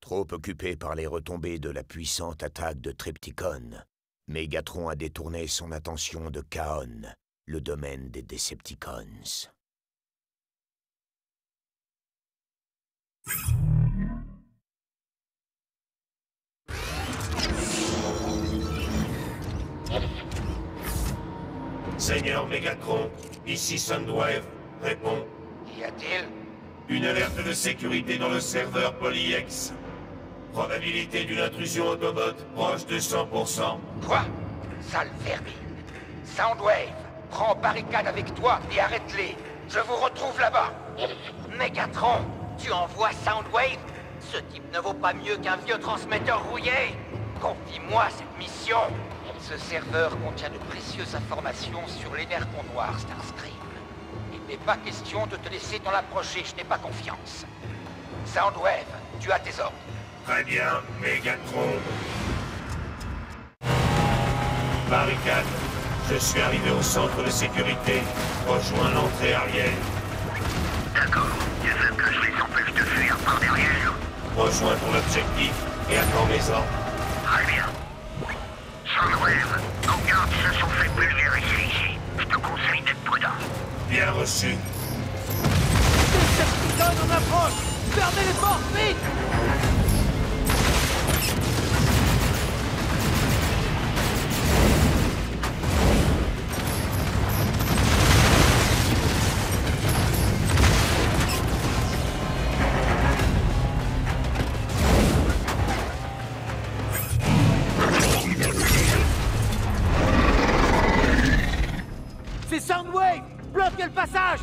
Trop occupé par les retombées de la puissante attaque de Trypticon, Megatron a détourné son attention de Kaon, le domaine des Decepticons. Seigneur Megatron, ici Soundwave, réponds. Qu'y a-t-il? Une alerte de sécurité dans le serveur PolyX. Probabilité d'une intrusion Autobot proche de 100%. Quoi? Sale vermine. Soundwave, prends barricade avec toi et arrête-les. Je vous retrouve là-bas. Megatron, tu envoies Soundwave? Ce type ne vaut pas mieux qu'un vieux transmetteur rouillé. Confie-moi cette mission. Ce serveur contient de précieuses informations sur l'énergon noir Starscream. Il n'est pas question de te laisser t'en approcher, je n'ai pas confiance. Soundwave, tu as tes ordres. Très bien, Megatron. Barricade, je suis arrivé au centre de sécurité. Rejoins l'entrée arrière. D'accord. Tu veux que je les empêche de fuir par derrière? Rejoins ton objectif et attends mes ordres. Très bien. Soundwave, nos gardes se sont fait pulvériser ici. Je te conseille d'être prudent. Bien reçu. Decepticon en approche! Fermez les portes, vite! C'est Soundwave! Bloquez le passage!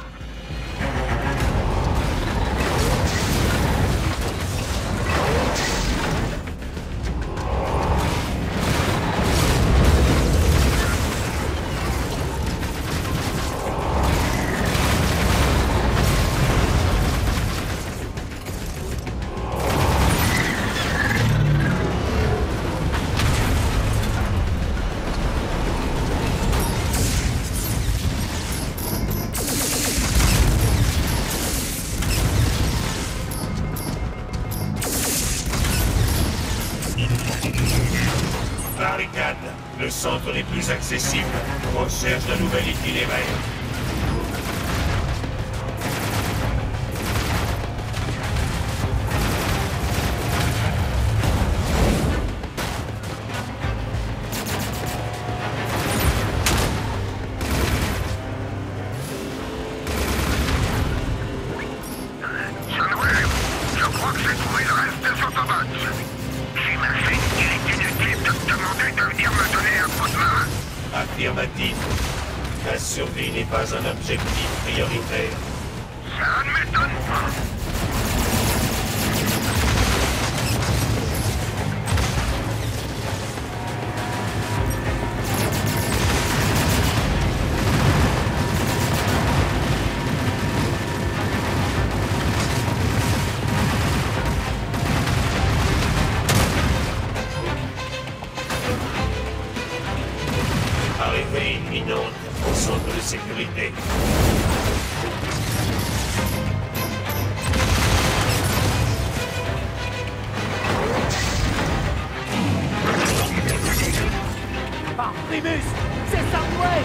Barricade, le centre n'est plus accessible. Recherche d'un nouvel itinéraire. Soundwave, je crois que j'ai trouvé le reste des Autobots. J'imagine qu'il est inutile de te demander de venir me donner un coup de main. Affirmatif. La survie n'est pas un objectif prioritaire. Ça ne m'étonne pas. Arrivée imminente au centre de sécurité. Ah, Primus! C'est Soundwave!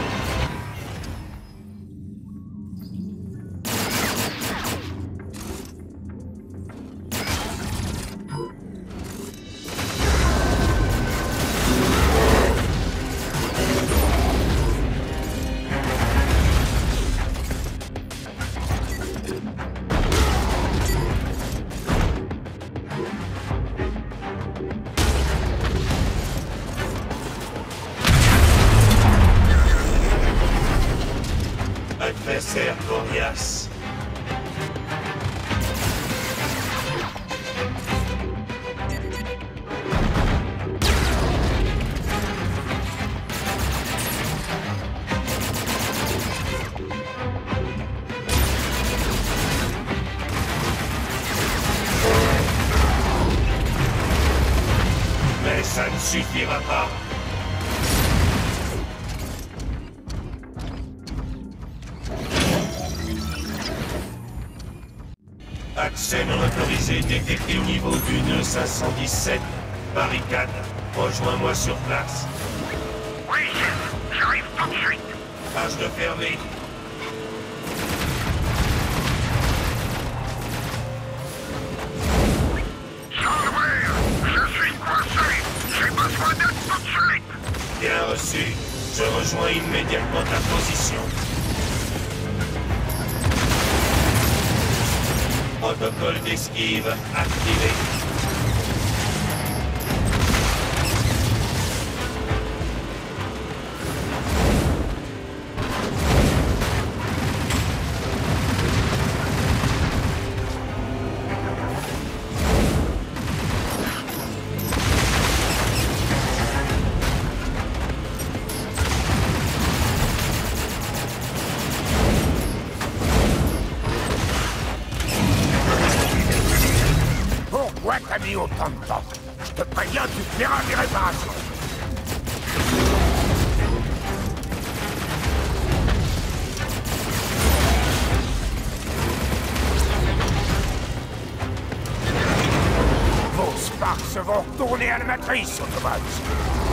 Adversaire coriace. Mais ça ne suffira pas. Accès non autorisé détecté au niveau d'une 517. Barricade. Rejoins-moi sur place. Oui, chef. J'arrive tout de suite. Tâche de fermer. Soundwave, je suis coincé. J'ai besoin d'aide tout de suite. Bien reçu. Je rejoins immédiatement ta position. Protocole d'esquive activé. Pourquoi t'as mis autant de temps? Je te préviens, tu feras des réparations. Vos Sparks vont retourner à la matrice, Autobots.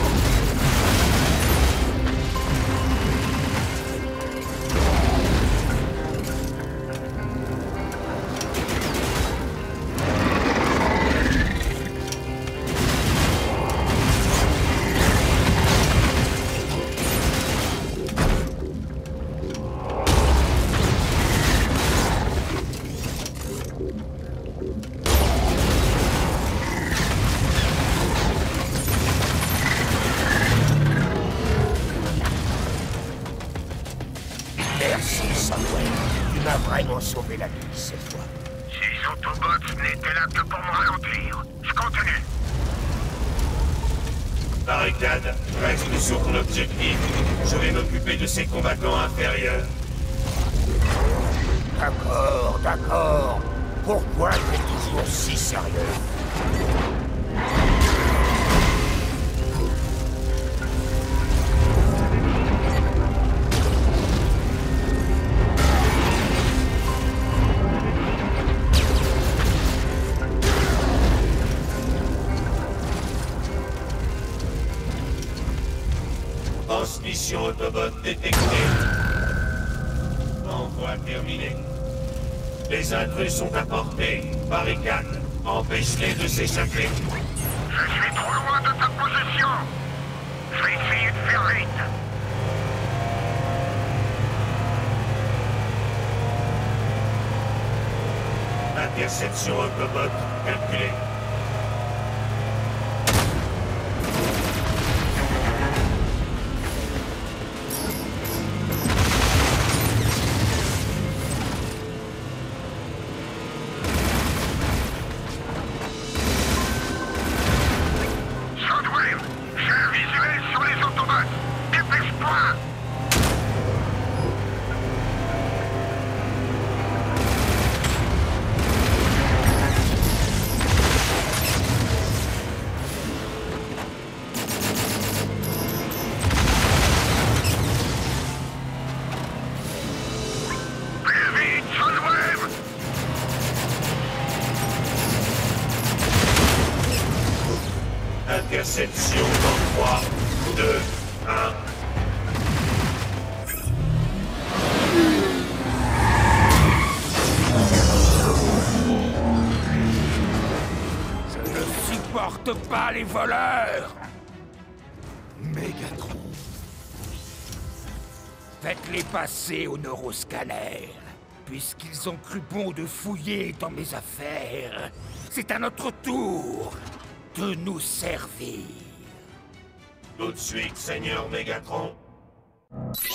Merci, Soundwave. Tu m'as vraiment sauvé la vie cette fois. Ces Autobots n'étaient là que pour me ralentir. Je continue. Barricade, reste sur ton objectif. Je vais m'occuper de ces combattants inférieurs. D'accord, d'accord. Pourquoi tu es toujours si sérieux? Transmission Autobot détectée. Envoi terminé. Les intrus sont à portée. Barricade. Empêche-les de s'échapper. Je suis trop loin de ta position. Je vais essayer de faire vite. Interception Autobot calculée. Soundwave, j'ai un visuel sur les Autobots. Dépêche-toi. Plus vite, Soundwave. Interception dans 3, 2, 1. Je ne supporte pas les voleurs. Mégatron. Faites-les passer au neuroscanner. Puisqu'ils ont cru bon de fouiller dans mes affaires, c'est à notre tour de nous servir. Tout de suite, Seigneur Mégatron.